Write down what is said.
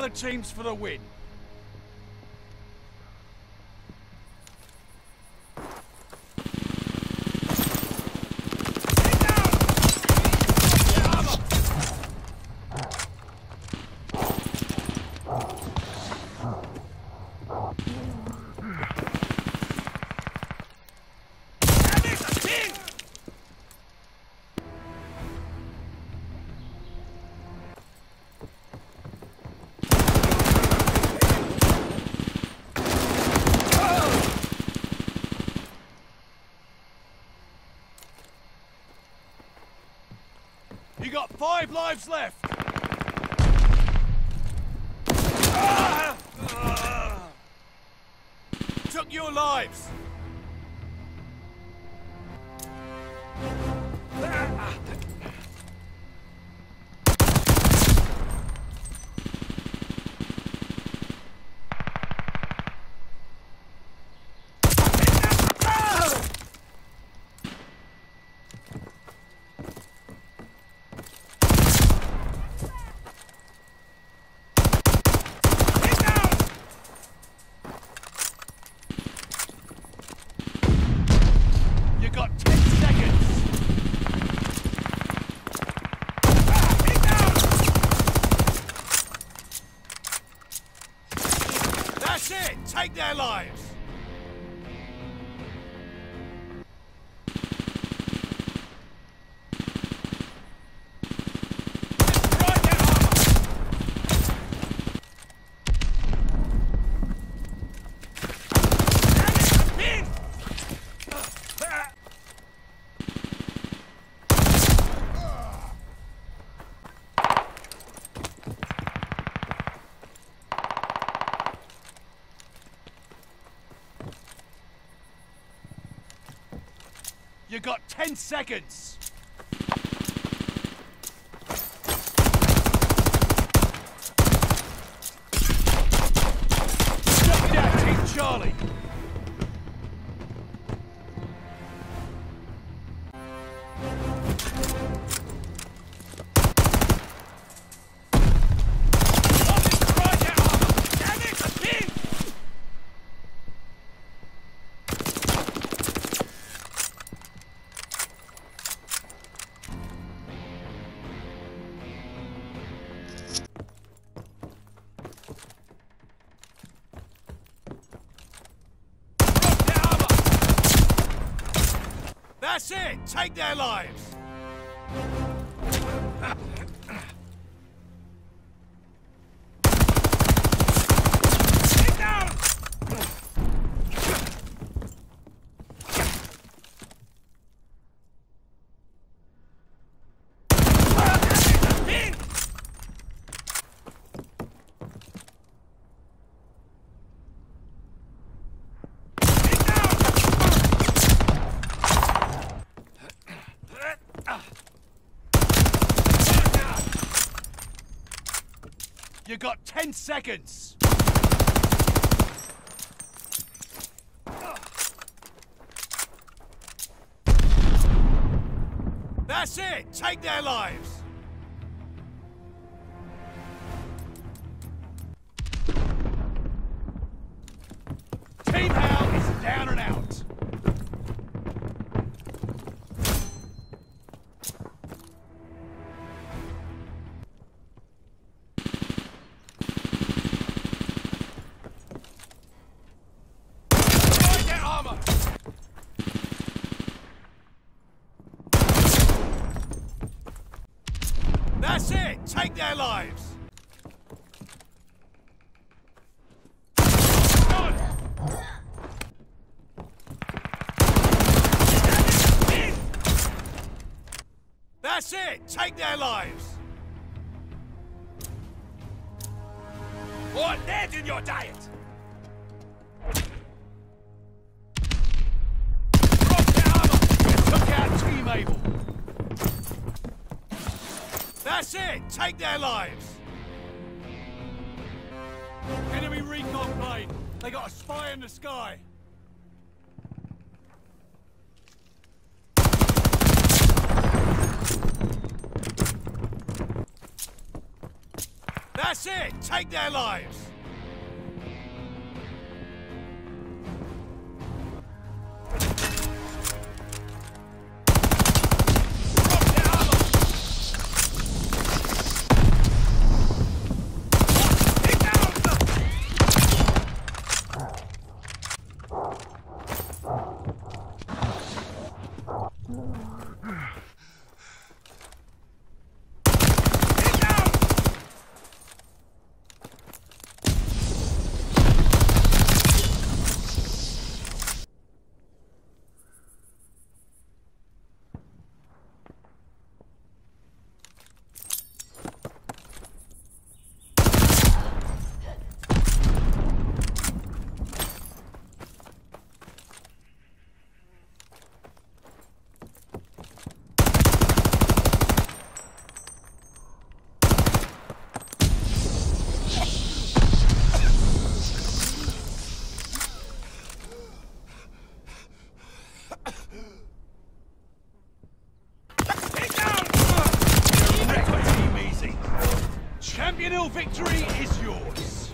Vanguard teams for the win. You got 5 lives left. Took your lives. You got 10 seconds. That's it. Take their lives. You got 10 seconds. Shut down, Team Charlie. That's it! Take their lives! Get down! You got 10 seconds! That's it! Take their lives! Team Hal is down and out! That's it! Take their lives! That's it! Take their lives! What lead in your diet? Drop the armor! You took out Team Able! That's it! Take their lives! Enemy recon plane! They got a spy in the sky! That's That's it! Take their lives! Champion Hill victory is yours.